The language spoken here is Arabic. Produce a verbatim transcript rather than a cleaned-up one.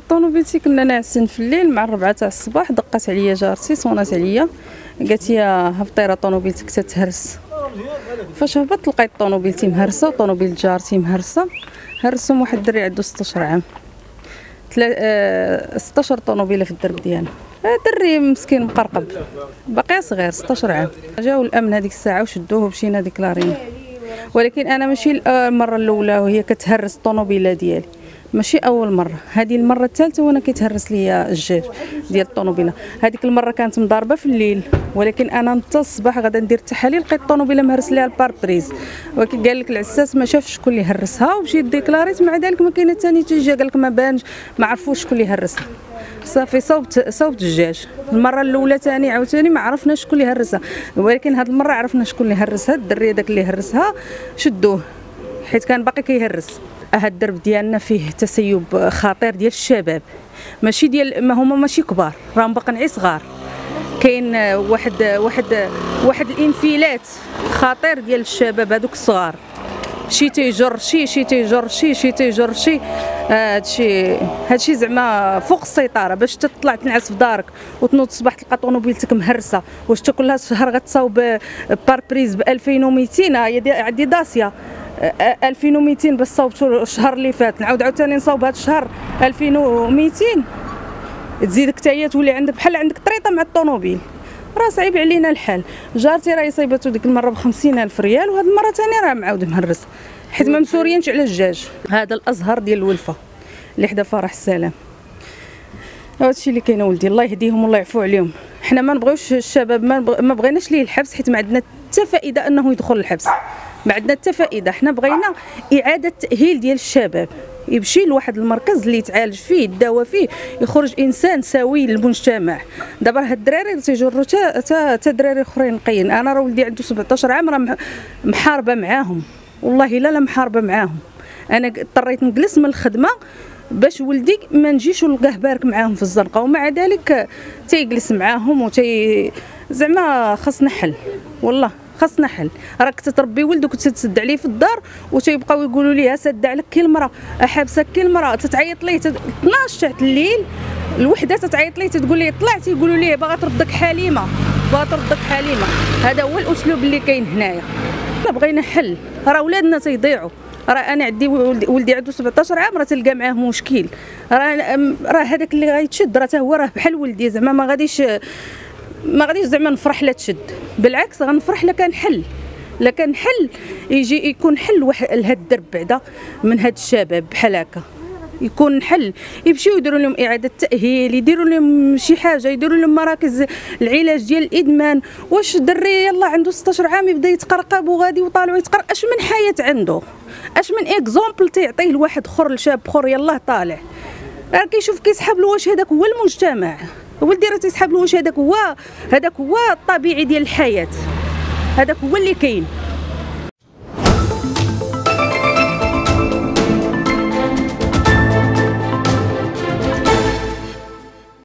طونوبيلتي كنا ناعسين في الليل مع الربعة تاع الصباح، دقات عليا جارتي صونات عليا قالت لي هبطي راه طونوبيلتك تتهرس. فاش هبطت لقيت طونوبيلتي مهرسه، طونوبيل جارتي مهرسه. هرسهم واحد الدري عنده ستطاش عام، تلا... ستطاش طونوبيله في الدرب ديالنا. دري مسكين مقرقب باقي صغير ستطاش عام. جاو الامن هذيك الساعه وشدوه ومشينا ديكلارينا، ولكن انا ماشي المره الاولى وهي كتهرس الطونوبيله ديالي، ماشي اول مره، هذه المره الثالثه وانا كيتهرس ليا الجير ديال الطونوبيله. هذيك المره كانت مضاربه في الليل، ولكن انا نتا الصباح غادا ندير التحاليل لقيت الطونوبيله مهرس ليها الباربريز، ولكن قال لك العساس ما شافش شكون اللي هرسها ومشيت ديكلاريت. مع ذلك ما كاينه ثاني تيجي قال لك ما بانش، ما عرفوش شكون اللي هرسها. صافي صوبت صوبت الدجاج. المره الاولى ثاني عاوتاني ما عرفناش شكون اللي هرسها، ولكن هذه المره عرفنا شكون اللي هرسها. الدري داك اللي هرسها شدوه حيت كان باقي كيهرس. هذا الدرب ديالنا فيه تسيب خطير ديال الشباب، ماشي ديال ما هما ماشي كبار، راهم باقيين صغار. كاين واحد واحد واحد الانفلات خطير ديال الشباب هذوك الصغار، شي تيجر شي شي تيجر شي شي تيجر شي. هادشي هادشي زعما فوق السيطره. باش تطلع تنعس في دارك وتنوض الصباح تلقى طونوبيلتك مهرسه، واش تاكل لها الشهر غتصاوب باربريز ب ألفين ومئتين. هي عندي داسيا ألفين ومئتين باش صوبتو الشهر اللي فات، نعاود عاوتاني نصاوب هذا الشهر ألفين ومئتين. تزيدك حتى هي تولي عندك بحال عندك طريطه مع الطونوبيل. راه صعيب علينا الحال. جارتي راهي صايباتو ديك المره ب خمسين ألف ريال، وهاد المره ثاني راه معاود مهرس حيت ما مسوريينش على الدجاج. هذا الازهر ديال الولفه اللي حدا فرح السلام. هادشي اللي كاين ولدي، الله يهديهم والله يعفو عليهم. حنا ما نبغيوش الشباب، ما بغيناش ليه الحبس حيت ما عندنا حتى فائده انه يدخل الحبس، ما عندنا حتى فائده. حنا بغينا اعاده تاهيل ديال الشباب، يمشي لواحد المركز اللي يتعالج فيه يداوى فيه، يخرج انسان سوي للمجتمع. دابا هاد الدراري تيجروا حتى حتى دراري اخرين نقيين. انا راه ولدي عنده سبعطاش عام، راه محاربه معاهم والله لا لا محاربه معاهم. انا اضطريت نجلس من الخدمه باش ولدي ما نجيش ونلقاه بارك معاهم في الزنقه، ومع ذلك تيجلس معاهم وتي زعما خاصنا حل. والله خاصنا حل. راك تتربي ولدك وتتسد عليه في الدار وتيبقاو يقولوا لي سد عليك كي المراه، حابسك كي المراه، تتعيط ليه اثناش تاع الليل الوحده تتعيط ليه تقول لي طلعت، يقولوا لي باغا تردك حليمه باغا تردك حليمه. هذا هو الاسلوب اللي كاين هنايا. لا بغينا حل، راه ولادنا تيضيعوا. راه انا عندي ولدي عنده سبعطاش عام، راه تلقى معاه مشكل. راه راه هذاك اللي غيتشد راه حتى هو راه بحال ولدي، زعما ما غاديش ما غاديش زعما نفرح لا تشد، بالعكس غنفرح لا كان حل، لا كان حل يجي يكون حل واحد لهاد الدرب بعدا من هاد الشباب بحال هكا. يكون حل، يمشيو يديروا لهم اعاده تاهيل، يديروا لهم شي حاجه، يديروا لهم مراكز العلاج ديال الادمان. واش دري يلاه عنده ستطاش عام يبدا يتقرقب وغادي وطالع يتقرقب؟ اش من حياه عنده، اش من اكزومبل تيعطيه لواحد اخر لشاب اخر يلاه طالع. راه كيشوف كيسحب له واش هذاك هو المجتمع. ولدي راه تيسحب له واش هذاك هو هذاك هو الطبيعي ديال الحياه، هذاك هو اللي كاين.